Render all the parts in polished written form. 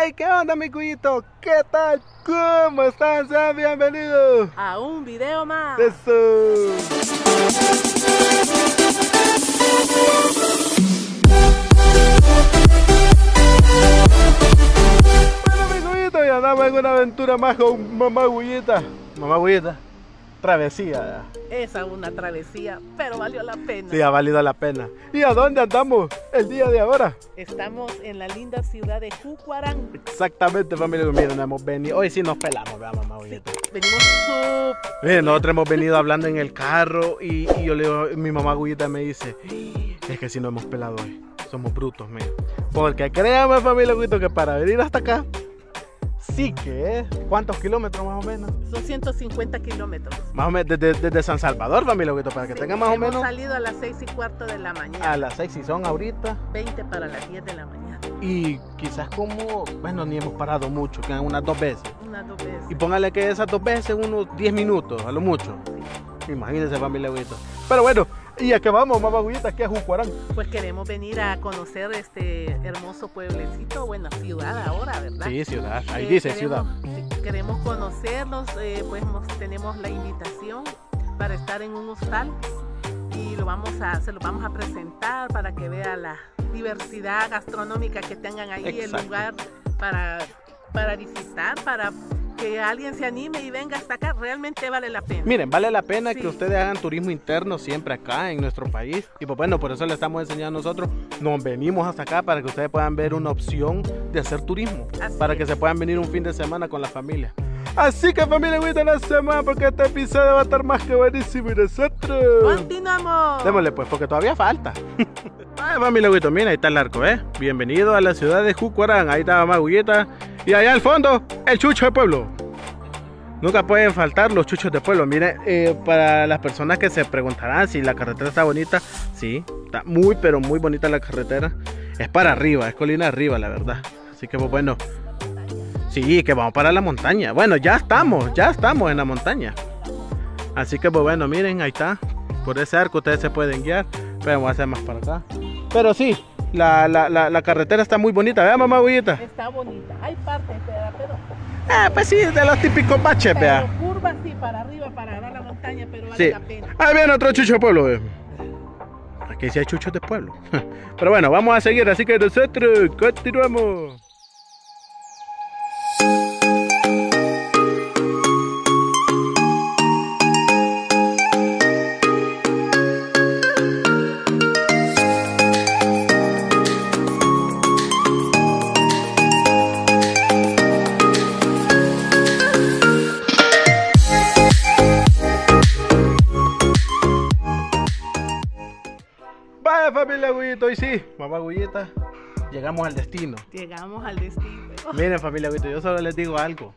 Hey, ¿qué onda, mi cuyito? ¿Qué tal? ¿Cómo están? Sean bienvenidos a un video más. Eso. Bueno, mi cuyito, ya andamos en una aventura más con mamá Gullita. Mamá Gullita, travesía. Esa es una travesía, pero valió la pena. Sí, ha valido la pena. ¿Y a dónde andamos el día de ahora? Estamos en la linda ciudad de Jucuarán. Exactamente, familia. Miren, hemos venido. Hoy sí nos pelamos, vea, mamá Gullita. Sí, venimos súper. Miren, nosotros hemos venido hablando en el carro y yo le digo, mi mamá Gullita me dice, es que si no hemos pelado hoy, somos brutos, miren. Porque créanme, familia Gullita, que para venir hasta acá, sí que es. ¿Cuántos kilómetros más o menos? Son 150 kilómetros. Más o menos desde San Salvador, familia Gullita, para que tengan más o menos. Hemos salido a las 6:15 de la mañana. A las 6 y son ahorita 20 para las 10 de la mañana. Y quizás como, bueno, ni hemos parado mucho, quedan unas 2 veces. Unas 2 veces. Y póngale que esas 2 veces unos 10 minutos, a lo mucho. Imagínense, familia Gullita. Pero bueno, ¿y a qué vamos, mamá Gullita? Aquí a Jucuarán. Pues queremos venir a conocer este hermoso pueblecito, bueno, ciudad ahora, ¿verdad? Sí, ciudad, ahí dice ciudad. Queremos conocerlos, pues tenemos la invitación para estar en un hostal y se lo vamos a presentar para que vea la diversidad gastronómica que tengan ahí. Exacto. El lugar para visitar, para que alguien se anime y venga hasta acá. Realmente vale la pena. Miren, vale la pena, sí, que ustedes hagan turismo interno siempre acá en nuestro país. Y pues bueno, por eso le estamos enseñando nosotros. Nos venimos hasta acá para que ustedes puedan ver una opción de hacer turismo. Para que se puedan venir un fin de semana con la familia. Así que, familia Gullita, la semana, porque este episodio va a estar más que buenísimo. Y nosotros continuamos. Démosle pues, porque todavía falta. Ay, familia Gullita, mira, ahí está el arco, Bienvenido a la ciudad de Jucuarán. Ahí está mamá Gullita. Y allá al fondo, el chucho de pueblo. Nunca pueden faltar los chuchos de pueblo. Miren, para las personas que se preguntarán si la carretera está bonita, sí, está muy, pero muy bonita la carretera. Es para arriba, es colina arriba, la verdad. Así que, pues bueno, sí, que vamos para la montaña. Bueno, ya estamos en la montaña. Así que, pues bueno, miren, ahí está. Por ese arco ustedes se pueden guiar. Pero vamos a hacer más para acá. Pero sí, la carretera está muy bonita, ¿verdad, mamá Gullita? Está bonita. Hay partes, pero pues sí, de los típicos baches, vea. Curvas sí, para arriba, para agarrar la montaña, pero vale la pena. Ahí viene otro chucho de pueblo, Aquí sí hay chuchos de pueblo. Pero bueno, vamos a seguir, así que nosotros continuamos. Vaya, familia Gullita, hoy sí, mamá Gullita, llegamos al destino. Llegamos al destino. Miren, familia Gullita, yo solo les digo algo.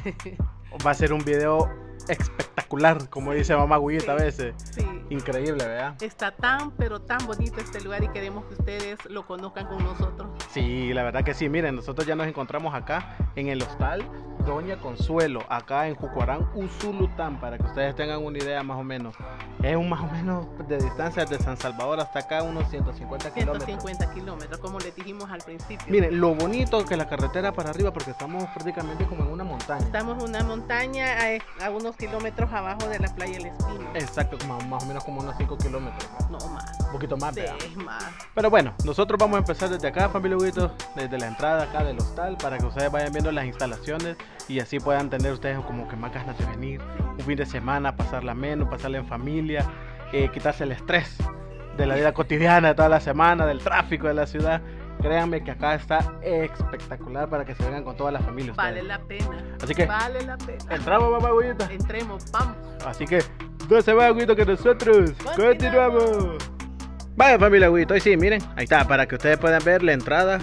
Va a ser un video espectacular, como dice mamá Gullita, sí, a veces. Sí. Increíble, ¿verdad? Está tan, pero tan bonito este lugar y queremos que ustedes lo conozcan con nosotros. Sí, la verdad que sí. Miren, nosotros ya nos encontramos acá en el hostal Doña Consuelo, acá en Jucuarán, Usulután, para que ustedes tengan una idea más o menos. Es más o menos de distancia desde San Salvador hasta acá, unos 150 kilómetros. 150 kilómetros, como les dijimos al principio. Miren, lo bonito que la carretera para arriba, porque estamos prácticamente como en una montaña. Estamos en una montaña a unos kilómetros abajo de la playa El Espino. Exacto, más o menos como unos 5 kilómetros. No más. Un poquito más, ¿verdad? Sí, más. Pero bueno, nosotros vamos a empezar desde acá, familia Gullita, desde la entrada acá del hostal, para que ustedes vayan viendo las instalaciones y así puedan tener ustedes como que más ganas de venir un fin de semana, pasarla menos, pasarla en familia, quitarse el estrés de la vida cotidiana de toda la semana, del tráfico de la ciudad. Créanme que acá está espectacular para que se vengan con toda la familia. Vale la pena. Así que vale la pena. Entramos, mamá Gullita. Entremos, vamos. Así que no se va, Gullita, que nosotros continuamos. Vaya, familia Gullita, hoy sí, miren, ahí está, para que ustedes puedan ver la entrada.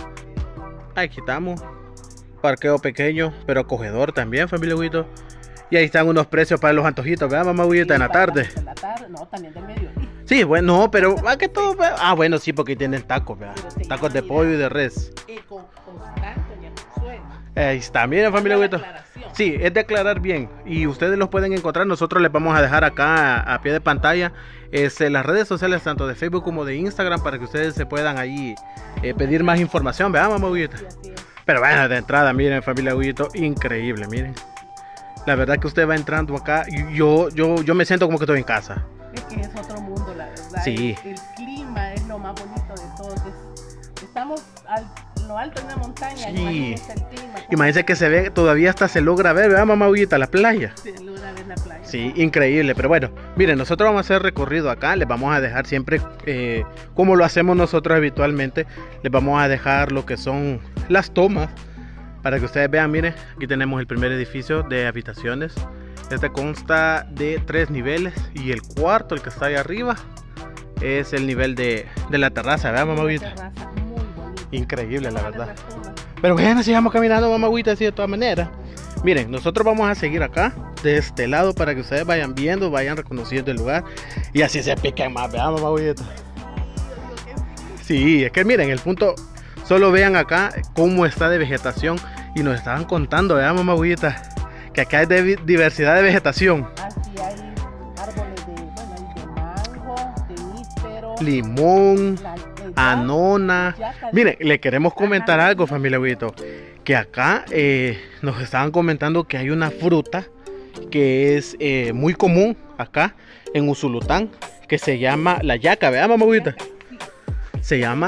Ahí quitamos. Parqueo pequeño, pero acogedor también, familia Gullita. Y ahí están unos precios para los antojitos, ¿verdad, mamá Gullita? Sí, en la tarde. En la tarde, no, también del mediodía. Sí, bueno, no, pero más que todo, bueno, sí, porque tienen tacos, ¿verdad? Tacos de pollo y de res. Y con Doña Consuelo. Ahí está, miren, familia Gullita. Sí, es declarar bien. Y ustedes los pueden encontrar, nosotros les vamos a dejar acá a pie de pantalla las redes sociales, tanto de Facebook como de Instagram, para que ustedes se puedan ahí pedir más información, ¿verdad, mamá Gullita? Sí, así es. Pero bueno, de entrada, miren, familia Huguito, increíble, miren. La verdad que usted va entrando acá y yo me siento como que estoy en casa. Es que es otro mundo, la verdad. Sí. El clima es lo más bonito de todo. Estamos en lo alto de una montaña. Sí. Imagínense el clima. Imagínense que se ve, todavía hasta se logra ver, ¿verdad, mamá Huguita? La playa. Se logra ver la playa. Sí, increíble. Pero bueno, miren, nosotros vamos a hacer recorrido acá. Les vamos a dejar siempre, como lo hacemos nosotros habitualmente, les vamos a dejar lo que son las tomas para que ustedes vean. Miren, aquí tenemos el primer edificio de habitaciones. Este consta de 3 niveles y el cuarto, el que está ahí arriba, es el nivel de la terraza, ¿verdad, mamá Huguita? Una terraza muy bonita. Increíble, la verdad. Pero bueno, sigamos caminando, mamá Huguita, así de todas maneras. Miren, nosotros vamos a seguir acá, de este lado, para que ustedes vayan viendo, vayan reconociendo el lugar y así se piquen más, ¿verdad, mamá Huguita? Sí, es que miren, el punto, solo vean acá cómo está de vegetación y nos estaban contando, ¿verdad, mamá Huguita? Que acá hay diversidad de vegetación. Así hay árboles de mango, de níspero, Limón, anona. Miren, le queremos comentar algo, familia Huguito, que acá nos estaban comentando que hay una fruta que es muy común acá en Usulután, que se llama la yaca, ¿verdad, mamá Huguita? Se llama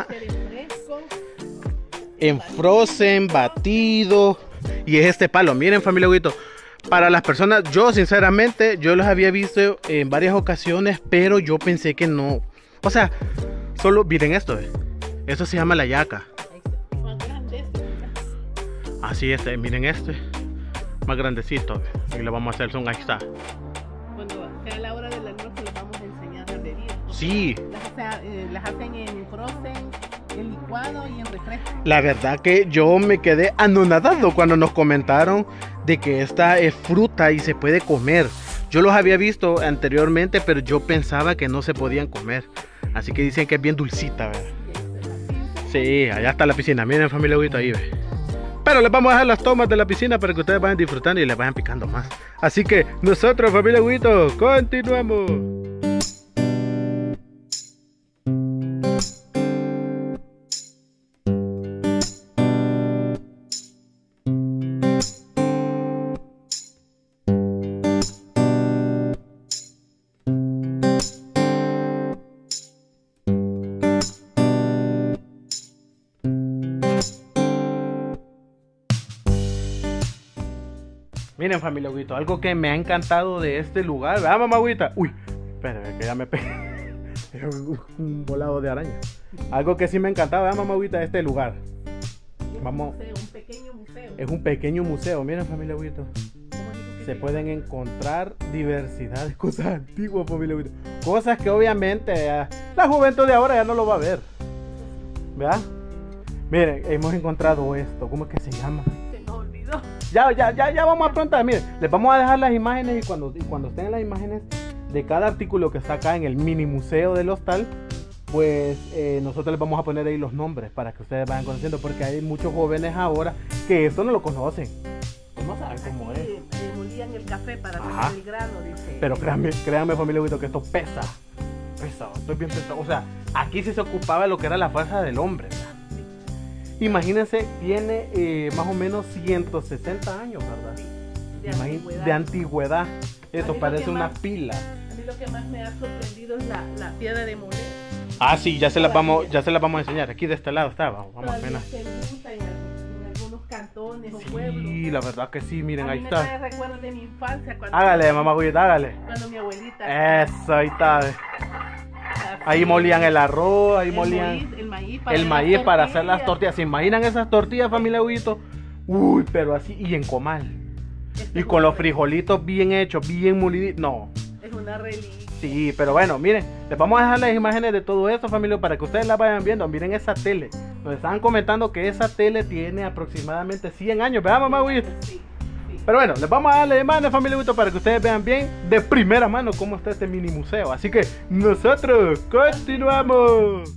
en frozen, batido, y es este palo. Miren, familia Huguito, para las personas, yo sinceramente, yo los había visto en varias ocasiones, pero yo pensé que no. O sea, solo miren esto, esto se llama la yaca. Así es, miren este, más grandecito, y le vamos a hacer zoom, ahí está. Cuando sea la hora del almuerzo les vamos a enseñar a beber. Sí. Las hacen en frozen, en licuado y en refresco. La verdad que yo me quedé anonadado cuando nos comentaron de que esta es fruta y se puede comer. Yo los había visto anteriormente, pero yo pensaba que no se podían comer. Así que dicen que es bien dulcita, ¿verdad? Sí, allá está la piscina. Miren, familia Huguito, ahí ve. Pero les vamos a dejar las tomas de la piscina para que ustedes vayan disfrutando y les vayan picando más. Así que nosotros, familia Huguito, continuamos. Miren, familia Huguito, algo que me ha encantado de este lugar, ¿verdad, mamá Huguita? Uy, espera, que ya me pegué un volado de araña. Algo que sí me encantaba, ¿verdad, mamá Huguita, de este lugar? Vamos. Un pequeño museo. Es un pequeño museo, miren, familia Huguito. Se pueden encontrar diversidad de cosas antiguas, familia Huguito. Cosas que obviamente la juventud de ahora ya no lo va a ver. ¿Verdad? Miren, hemos encontrado esto, ¿cómo es que se llama? Ya vamos a preguntar. Miren, les vamos a dejar las imágenes y cuando estén las imágenes de cada artículo que está acá en el mini museo del hostal, pues nosotros les vamos a poner ahí los nombres para que ustedes vayan conociendo, porque hay muchos jóvenes ahora que esto no lo conocen. No saben cómo es. Molían el café para hacer el grano, dice. Pero créanme, familia Huguito, que esto pesa. Estoy bien pesado. O sea, aquí sí se ocupaba de lo que era la fuerza del hombre, ¿verdad? Imagínense, tiene más o menos 160 años, ¿verdad? De antigüedad. Esto parece una pila. A mí lo que más me ha sorprendido es la piedra de moler. Ah, sí, ya se las vamos a enseñar. Aquí de este lado está, vamos a ver. Se usa en algunos cantones o pueblos. Sí, la verdad que sí, miren, ahí me está. trae recuerdos de mi infancia. Hágale, mamá Huguita, hágale. Cuando mi abuelita. Eso, ahí está. Ahí molían el arroz, ahí molían el maíz para hacer las tortillas. ¿Se imaginan esas tortillas, familia Huguito? Uy, pero así, y en comal. Y con los frijolitos bien hechos, bien moliditos. No. Es una reliquia. Sí, pero bueno, miren, les vamos a dejar las imágenes de todo esto, familia, para que ustedes la vayan viendo. Miren esa tele. Nos estaban comentando que esa tele tiene aproximadamente 100 años, ¿verdad, mamá Huguito? Sí. Pero bueno, les vamos a darle imágenes, familia Huguito, para que ustedes vean bien de primera mano cómo está este mini museo. Así que nosotros continuamos.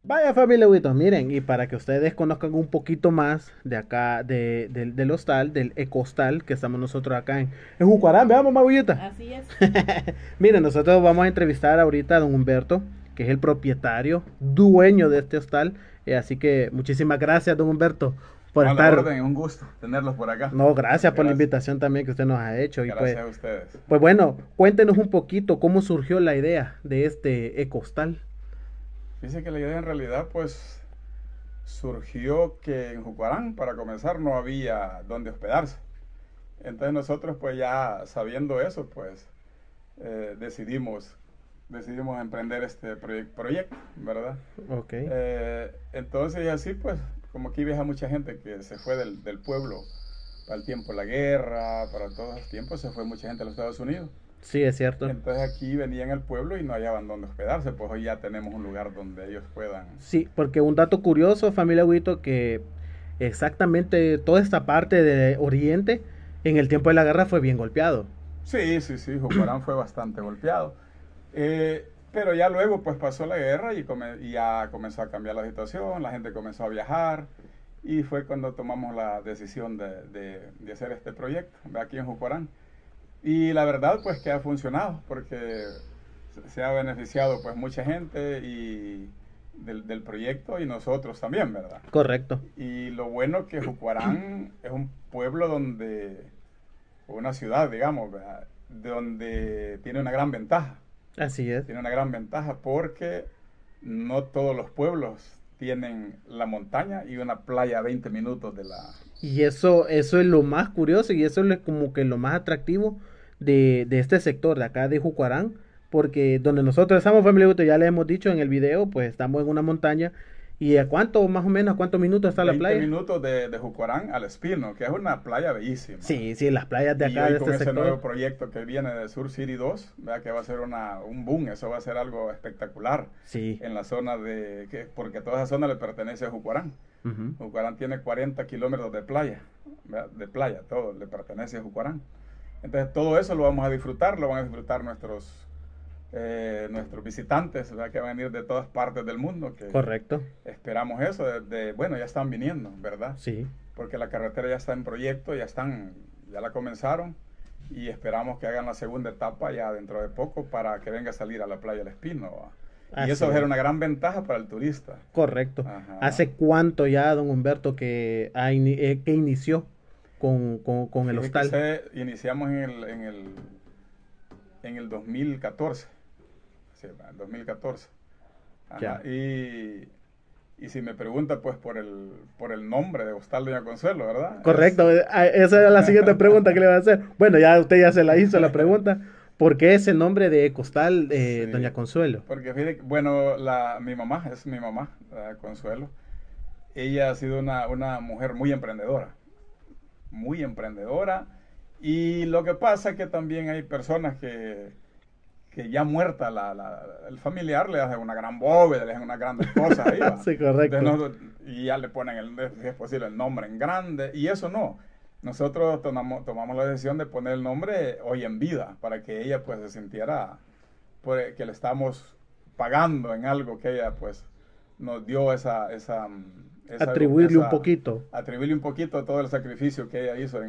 Vaya familia Huitos, miren, y para que ustedes conozcan un poquito más de acá, del hostal, del ecostal, que estamos nosotros acá en Jucuarán, veamos Magullita. Así es. Miren, nosotros vamos a entrevistar ahorita a don Humberto, que es el propietario, dueño de este hostal, así que muchísimas gracias don Humberto por A la estar. orden, un gusto tenerlos por acá. No, gracias por la Gracias. invitación también que usted nos ha hecho. Y Gracias pues, a ustedes. pues bueno, cuéntenos un poquito cómo surgió la idea de este ecostal. Dice que la idea en realidad pues surgió que en Jucuarán, para comenzar, no había donde hospedarse. Entonces nosotros pues ya sabiendo eso pues decidimos emprender este proyecto, ¿verdad? Ok. Entonces y así pues como aquí viaja mucha gente que se fue del pueblo para el tiempo de la guerra, para todos los tiempos, se fue mucha gente a los Estados Unidos. Sí, es cierto. Entonces aquí venían al pueblo y no hallaban dónde hospedarse, pues hoy ya tenemos un lugar donde ellos puedan. Sí, porque un dato curioso, familia Huito, que exactamente toda esta parte de Oriente en el tiempo de la guerra fue bien golpeado. Sí, Jucuarán fue bastante golpeado. Pero ya luego pues pasó la guerra y ya comenzó a cambiar la situación, la gente comenzó a viajar y fue cuando tomamos la decisión de hacer este proyecto aquí en Jucuarán. Y la verdad pues que ha funcionado porque se ha beneficiado pues mucha gente y del proyecto y nosotros también, ¿verdad? Correcto. Y lo bueno que Jucuarán es un pueblo una ciudad, digamos, ¿verdad? Donde tiene una gran ventaja. Así es. Tiene una gran ventaja porque no todos los pueblos tienen la montaña y una playa a 20 minutos de la... Y eso es lo más curioso y eso es como que lo más atractivo de este sector de acá de Jucuarán, porque donde nosotros estamos, familia, ya le hemos dicho en el video, pues estamos en una montaña. ¿Y a cuánto, más o menos, a cuántos minutos está la playa? 20 minutos de Jucuarán al Espino, que es una playa bellísima. Sí, las playas de acá, y hoy de con este ese sector. nuevo proyecto que viene de Sur City 2, ¿verdad? Que va a ser un boom, eso va a ser algo espectacular. Sí. En la zona porque toda esa zona le pertenece a Jucuarán. Jucuarán tiene 40 kilómetros de playa, ¿verdad? De playa, todo le pertenece a Jucuarán. Entonces todo eso lo vamos a disfrutar, lo van a disfrutar nuestros visitantes, ¿verdad? Que van a venir de todas partes del mundo. Correcto. Esperamos eso, bueno, ya están viniendo, ¿verdad? Sí. Porque la carretera ya está en proyecto, ya la comenzaron y esperamos que hagan la segunda etapa ya dentro de poco para que venga a salir a la playa El Espino, ¿va? Y eso va a ser una gran ventaja para el turista. Correcto. Ajá. ¿Hace cuánto ya, don Humberto, que inició con el hostal? Iniciamos en el 2014. Sí, en 2014. Ajá. Y si me pregunta, pues por el nombre de Hostal Doña Consuelo, ¿verdad? Correcto, esa era la siguiente pregunta que le voy a hacer. Bueno, usted ya se la hizo la pregunta. ¿Por qué ese nombre de Ecostal Doña Consuelo? Porque fíjate, bueno, mi mamá, Consuelo. Ella ha sido una mujer muy emprendedora. Muy emprendedora. Y lo que pasa es que también hay personas que ya muerta el familiar le hacen una gran bóveda, le hacen unas grandes cosas ahí, ¿va? Sí, correcto. Entonces, y ya le ponen, si es posible, el nombre en grande. Y eso no. Nosotros tomamos la decisión de poner el nombre hoy en vida, para que ella pues se sintiera pues, que le estamos pagando en algo que ella pues nos dio atribuirle un poquito. Atribuirle un poquito todo el sacrificio que ella hizo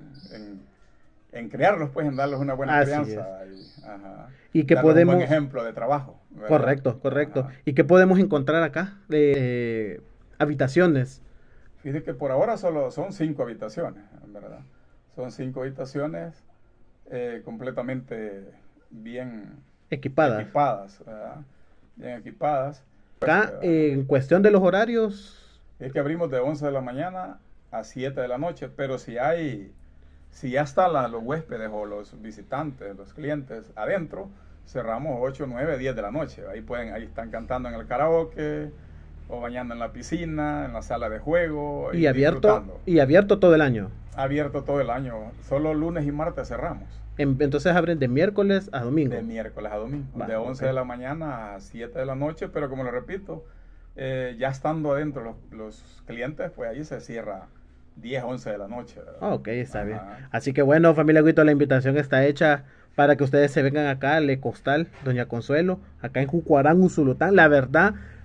en criarlos, pues, en darles una buena crianza. Y que podemos... un buen ejemplo de trabajo, ¿verdad? Correcto. Ajá. ¿Y qué podemos encontrar acá? Habitaciones. Fíjate que por ahora solo son 5 habitaciones, ¿verdad? Son 5 habitaciones completamente bien equipadas, ¿verdad? Bien equipadas. Acá, en cuestión de los horarios... Es que abrimos de 11 de la mañana a 7 de la noche, pero si ya están los huéspedes o los visitantes, los clientes adentro, cerramos 8, 9, 10 de la noche. Ahí están cantando en el karaoke, o bañando en la piscina, en la sala de juego. Y abierto todo el año. Abierto todo el año. Solo lunes y martes cerramos. Entonces abren de miércoles a domingo. De miércoles a domingo. De 11 de la mañana a 7 de la noche, pero como lo repito, ya estando adentro los clientes, pues ahí se cierra 10, 11 de la noche. Ok, está bien. Así que bueno, familia Huito, la invitación está hecha para que ustedes se vengan acá al Ecostal Doña Consuelo, acá en Jucuarán, Usulután. La verdad,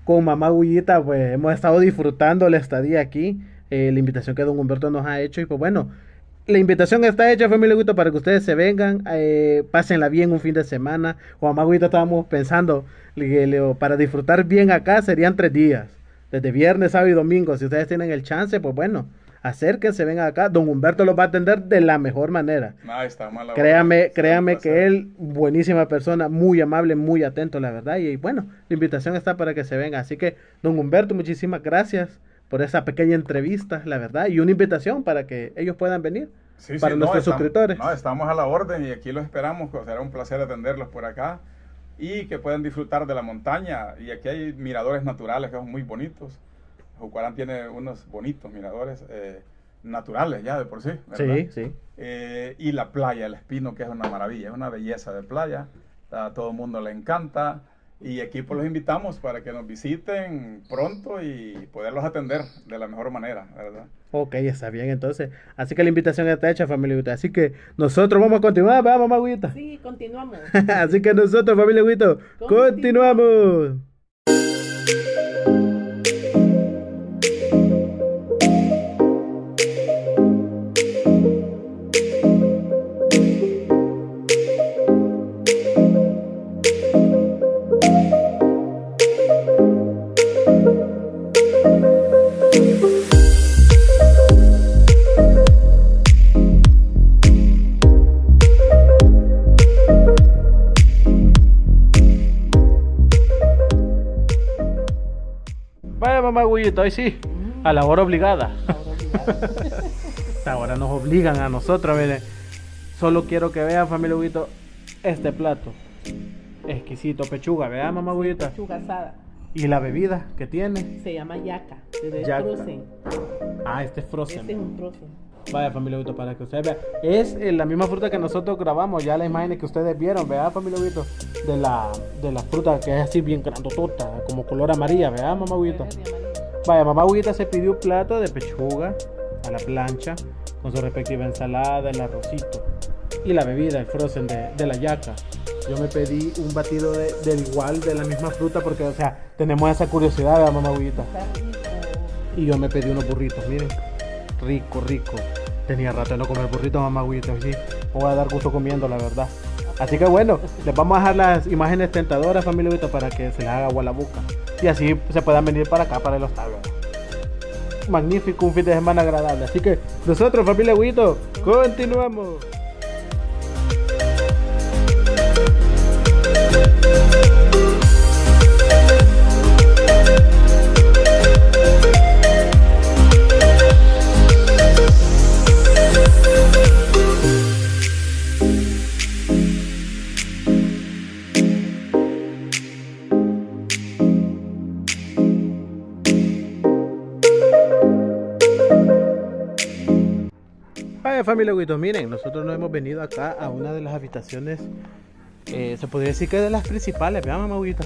con mamá Gullita, pues hemos estado disfrutando la estadía aquí, la invitación que don Humberto nos ha hecho. Y pues bueno, la invitación está hecha, familia Guito, para que ustedes se vengan, pásenla bien un fin de semana. Con mamá Gullita estábamos pensando, para disfrutar bien acá serían 3 días, desde viernes, sábado y domingo. Si ustedes tienen el chance, pues bueno, acérquense, vengan acá. Don Humberto los va a atender de la mejor manera. Ahí está, Créame que él, buenísima persona, muy amable, muy atento, la verdad. Y bueno, la invitación está para que se venga. Así que, don Humberto, muchísimas gracias por esa pequeña entrevista, la verdad. Y una invitación para que ellos puedan venir, para nuestros suscriptores. Estamos a la orden y aquí los esperamos. Será un placer atenderlos por acá y que puedan disfrutar de la montaña. Y aquí hay miradores naturales que son muy bonitos. Jucuarán tiene unos bonitos miradores naturales ya de por sí, ¿verdad? Sí. Y la playa, el Espino, que es una maravilla, es una belleza de playa. A todo el mundo le encanta. Y aquí pues los invitamos para que nos visiten pronto y poderlos atender de la mejor manera, ¿verdad? Ok, está bien, entonces. Así que la invitación está hecha, familia Guito. Así que nosotros vamos a continuar, ¿verdad, mamá Guita? Sí, continuamos. Así que nosotros, familia Guito, continuamos. Vaya mamá Guillita, hoy sí, a la hora obligada. Ahora nos obligan a nosotros, miren. Solo quiero que vean, familia Guillito, este plato. Exquisito, pechuga, vean mamá Guillita. Pechuga asada. Y la bebida que tiene. Se llama yaca, es Yaca. frozen. Ah, este es frozen. Este es un frozen. Vaya familia Guito, para que ustedes vean. Es la misma fruta que nosotros grabamos, ya la imagen que ustedes vieron, vea familia Guito, de la fruta que es así bien grandotota, como color amarilla, vea mamá Guito. Vaya, mamá Guita se pidió un plato de pechuga a la plancha, con su respectiva ensalada, el arrocito y la bebida, el frozen de la yaca. Yo me pedí un batido del igual, de la misma fruta, porque o sea, tenemos esa curiosidad, vea mamá Guita. Y yo me pedí unos burritos, miren. Rico. Tenía rato de no comer burrito, mamá Guita. Sí, me voy a dar gusto comiendo, la verdad. Así que bueno, les vamos a dejar las imágenes tentadoras, familia Guita, para que se les haga agua a la boca. Y así se puedan venir para acá, para el hostal. Magnífico, un fin de semana agradable. Así que nosotros, familia Guito, continuamos. Vaya familia Guito, miren, nosotros nos hemos venido acá a una de las habitaciones, se podría decir que de las principales, vean mamá Guita.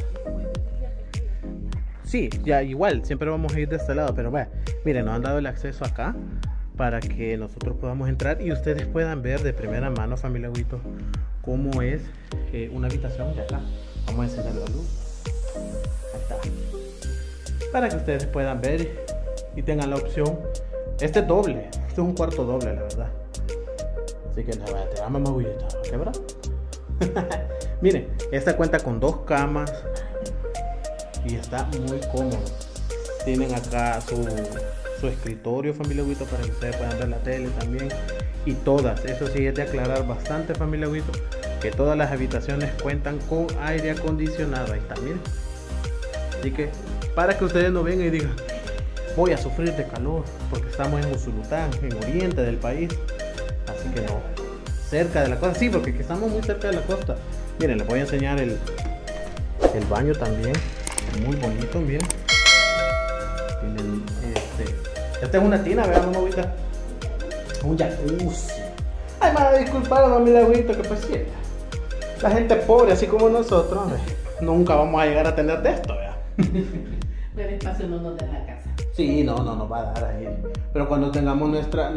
Sí, ya igual, siempre vamos a ir de este lado, pero vaya, miren, nos han dado el acceso acá para que nosotros podamos entrar y ustedes puedan ver de primera mano, familia Guito, cómo es una habitación de acá. Vamos a encender la luz. Ahí está. Para que ustedes puedan ver y tengan la opción. Este es doble, este es un cuarto doble, la verdad. Así que nada, te amo mamá Guillita, ¿qué verdad? Miren, esta cuenta con 2 camas y está muy cómodo. Tienen acá su escritorio, familia Guito, para que ustedes puedan ver la tele también. Y todas, eso sí es de aclarar bastante, familia Guito, que todas las habitaciones cuentan con aire acondicionado. Ahí está, miren. Así que para que ustedes no vengan y digan, voy a sufrir de calor, porque estamos en Usulután, en oriente del país. Así que no, cerca de la costa, sí, porque estamos muy cerca de la costa. Miren, les voy a enseñar el baño también, muy bonito, miren. Tienen esta es una tina, vean mamá Guita. Un jacuzzi. Ay, me va a disculpar, mamá Guita, que pues sí, la gente pobre, así como nosotros, nunca vamos a llegar a tener de esto, ¿verdad? El espacio no nos da la casa. Sí, no nos va a dar ahí. Pero cuando tengamos nuestra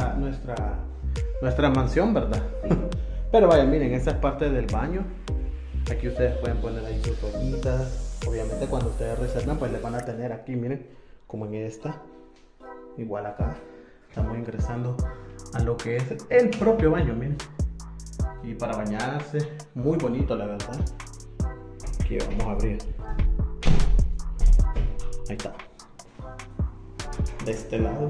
mansión, ¿verdad? Sí. Pero vaya, miren, esta es parte del baño. Aquí ustedes pueden poner ahí sus toallitas, Obviamente cuando ustedes reservan pues les van a tener aquí, miren, como en esta. Igual acá estamos ingresando a lo que es el propio baño, miren. Y para bañarse, muy bonito la verdad. Aquí vamos a abrir. Ahí está. De este lado.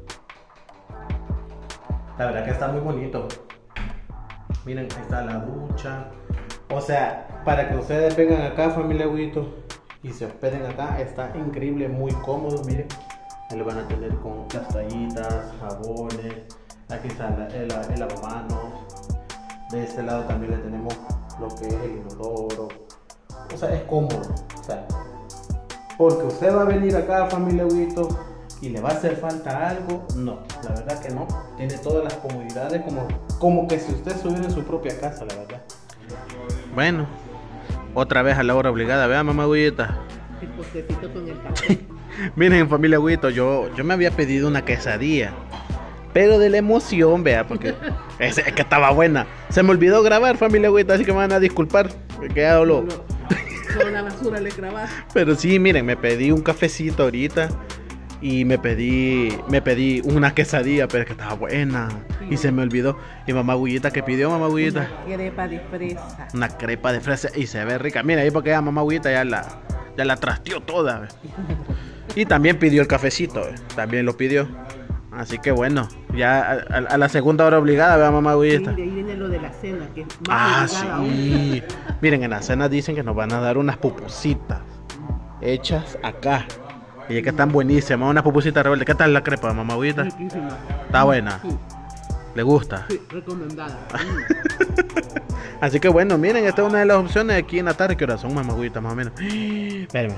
La verdad que está muy bonito. Miren, ahí está la ducha. O sea, para que ustedes vengan acá, familia Huito, y se hospeden acá, está increíble, muy cómodo. Miren, ahí lo van a tener con las toallitas, jabones. Aquí está el lavamanos. De este lado también le tenemos lo que es el inodoro. O sea, es cómodo. O sea, porque usted va a venir acá, familia Huito, y le va a hacer falta algo, no, la verdad que no. Tiene todas las comodidades como que si usted estuviera en su propia casa, la verdad. Bueno, otra vez a la hora obligada, vean, mamá Huita. El postrecito con el café. Miren, familia Huito, yo me había pedido una quesadilla, pero de la emoción, vea, porque es que estaba buena. Se me olvidó grabar, familia Huito, así que me van a disculpar, que hablo. Con la basura le grabas. Pero sí, miren, me pedí un cafecito ahorita. Y me pedí una quesadilla, pero es que estaba buena. Sí. Y se me olvidó. Y mamá Huillita, ¿qué pidió mamá Huillita? Una crepa de fresa. Una crepa de fresa y se ve rica. Mira, ahí porque ya mamá Huillita ya la trasteó toda. ¿Ves? Y también pidió el cafecito, ¿ves? También lo pidió. Así que bueno, ya a la segunda hora obligada, vea mamá Huillita. Sí, de ahí viene lo de la cena, que es más obligada sí. Aún. Miren, en la cena dicen que nos van a dar unas pupusitas hechas acá. Y es que están buenísimas, una pupusita rebelde. ¿Qué tal la crepa, mamá Huita? Riquísima. ¿Está buena? Sí. ¿Le gusta? Sí, recomendada. Así que bueno, miren, esta es una de las opciones aquí en la tarde. ¿Qué horas son, mamá Huita, más o menos? Espérenme.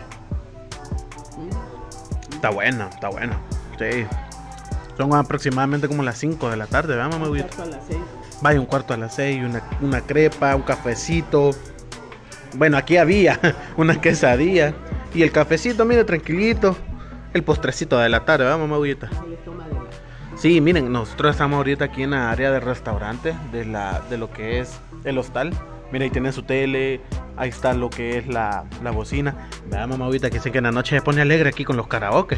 Está buena, está buena. Sí. Son aproximadamente como las 5 de la tarde, ¿verdad, mamá Huita? Un cuarto a las 6. Vaya, un cuarto a las 6, una crepa, un cafecito. Bueno, aquí había una quesadilla. Y el cafecito, mire, tranquilito. El postrecito de la tarde, ¿verdad, mamá Huillita? Sí, miren, nosotros estamos ahorita aquí en la área del restaurante de lo que es el hostal. Mira, ahí tiene su tele, ahí está lo que es la bocina. ¿Verdad, mamá Huillita? Que dicen que en la noche se pone alegre aquí con los karaoke.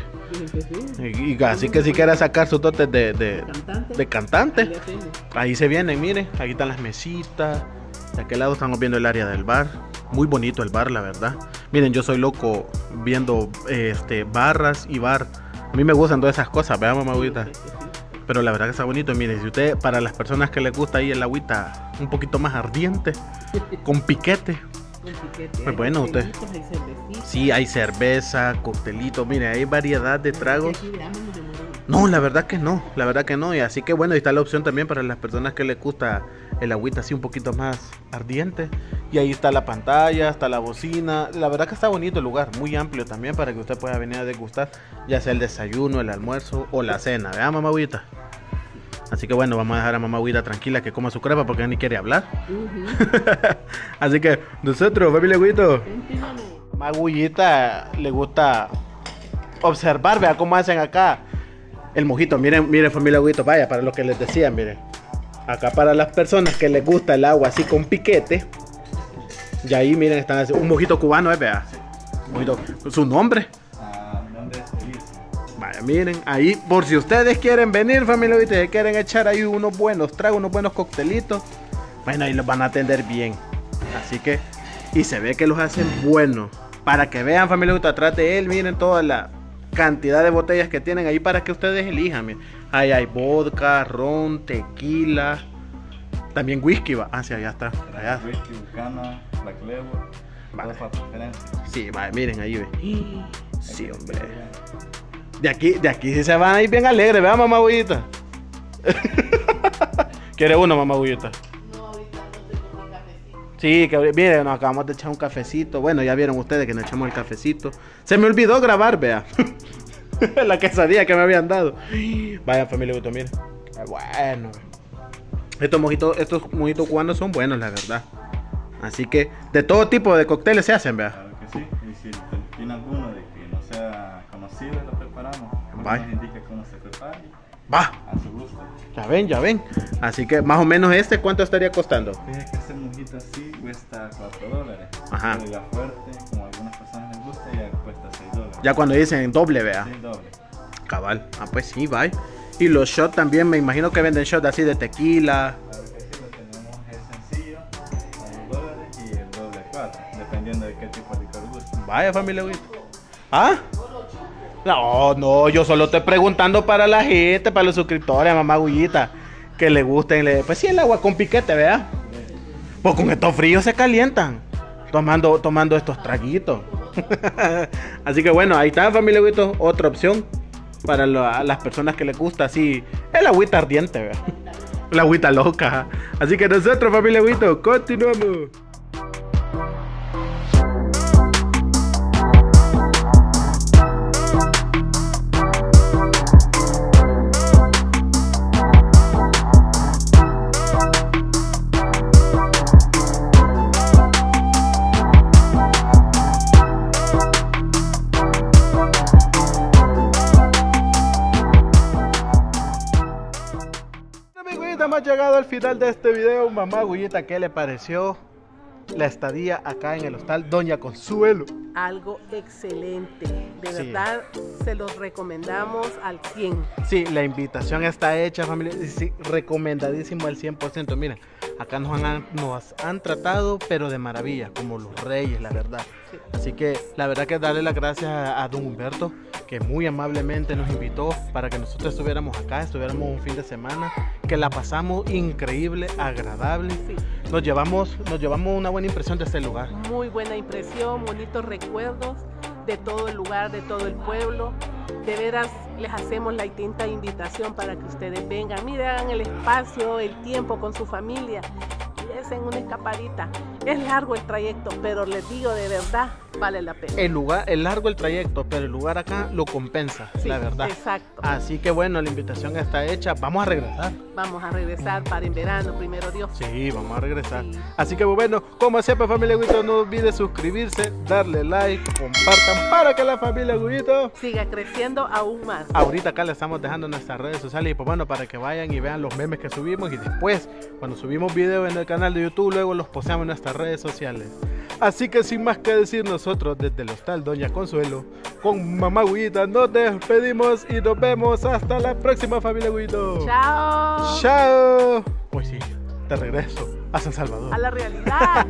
Y así que si quiere sacar sus dotes de cantante, ahí se vienen, miren, aquí están las mesitas. De aquel lado estamos viendo el área del bar. Muy bonito el bar, la verdad. Miren, yo soy loco viendo barras y bar. A mí me gustan todas esas cosas, ¿verdad, mamá Huita? Pero la verdad que está bonito. Miren, si usted, para las personas que les gusta ahí el agüita un poquito más ardiente, con piquete. Pues bueno, usted. Sí, hay cerveza, coctelito. Mire, hay variedad de tragos. No, la verdad que no, la verdad que no. Y así que bueno, ahí está la opción también para las personas que les gusta el agüita así un poquito más ardiente. Y ahí está la pantalla, está la bocina. La verdad que está bonito el lugar, muy amplio también para que usted pueda venir a degustar, ya sea el desayuno, el almuerzo o la cena, ¿verdad, mamá Huita? Así que bueno, vamos a dejar a mamá Huita tranquila que coma su crepa porque ya ni quiere hablar. Así que nosotros, familia Huito, mamá Huita le gusta observar, vea cómo hacen acá el mojito. Miren, miren, familia Huito, vaya, para lo que les decía, miren. Acá para las personas que les gusta el agua así con piquete. Y ahí miren, están haciendo un mojito cubano, vea. Mojito, ¿su nombre? Mi nombre es Elise. Vaya, miren, ahí, por si ustedes quieren venir, familia Huito, y quieren echar ahí unos buenos tragos, unos buenos coctelitos, bueno, ahí los van a atender bien. Así que, y se ve que los hacen buenos. Para que vean, familia Huito, atrás de él, miren toda la cantidad de botellas que tienen ahí para que ustedes elijan. Miren. Ahí hay vodka, ron, tequila, también whisky, va. Ah, sí, allá está. Allá. Whisky, Bucana, Black Label, vale. todas para preferencia. Sí, vale, miren ahí, ve. Sí, hombre. De aquí sí se van a ir bien alegres, ¿verdad, mamá Huillita? ¿Quiere uno, mamá Huillita? No, ahorita no te comí cafecito. Sí, que miren, nos acabamos de echar un cafecito. Bueno, ya vieron ustedes que nos echamos el cafecito. Se me olvidó grabar, vea. La quesadilla que me habían dado. Vaya, familia Huito, miren. Bueno. Estos mojitos cubanos son buenos, la verdad. Así que de todo tipo de cócteles se hacen, vea. Claro que sí. Y si tiene alguno de que no sea conocido, lo preparamos. Vaya. Nos indica cómo se prepara. Va. A su gusto. Ya ven, ya ven. Así que más o menos ¿cuánto estaría costando? Fíjate que este mojito así cuesta $4. Ajá. Pero la fuerte, como algunas personas cuesta $6. Ya cuando dicen doble, vea. Sí, doble. Cabal. Ah, pues sí, bye. Y los shots también, me imagino que venden shots así de tequila. Claro que sí, lo tenemos el sencillo a $2 y el doble a $4, dependiendo de qué tipo de licor guste. Vaya, familia Huguito. ¿Ah? No, yo solo estoy preguntando para la gente, para los suscriptores, mamá Huguita, que le gusten. Pues sí, el agua con piquete, vea. Pues con estos fríos se calientan tomando estos traguitos. Así que bueno, ahí está, familia Huguito, otra opción para las personas que les gusta así el agüita ardiente, ¿verdad? La agüita loca. Así que nosotros, familia Huguito, continuamos. Hemos llegado al final de este video. Mamá Huguita, ¿qué le pareció la estadía acá en el hostal Doña Consuelo? Algo excelente, de Sí. verdad se los recomendamos al 100. Sí, la invitación está hecha, familia. Sí, recomendadísimo al 100%. Miren, acá nos han tratado, pero de maravilla, como los reyes, la verdad. Sí. Así que la verdad que darle las gracias a don Humberto, que muy amablemente nos invitó para que nosotros estuviéramos acá, estuviéramos un fin de semana, que la pasamos increíble, agradable. Sí. Nos llevamos una buena impresión de este lugar. Muy buena impresión, bonitos recuerdos de todo el lugar, de todo el pueblo. De veras les hacemos la atenta invitación para que ustedes vengan, miren, hagan el espacio, el tiempo con su familia y es en una escapadita. Es largo el trayecto, pero les digo de verdad, vale la pena. Es largo el trayecto, pero el lugar acá lo compensa, Sí, la verdad. exacto. Así que bueno, la invitación está hecha. Vamos a regresar. Vamos a regresar para en verano, primero Dios. Sí, vamos a regresar. Sí. Así que bueno, como siempre, familia Huguito, no olviden suscribirse, darle like, compartan para que la familia Huguito Siga creciendo aún más. ahorita acá le estamos dejando nuestras redes sociales y pues bueno, para que vayan y vean los memes que subimos y después, cuando subimos videos en el canal de YouTube, luego los posteamos en nuestras redes sociales. Así que sin más que decir, nosotros desde el hostal Doña Consuelo, con mamá Huguita, nos despedimos y nos vemos hasta la próxima, familia Huguito. Chao. Chao. Pues sí, te regreso a San Salvador. A la realidad.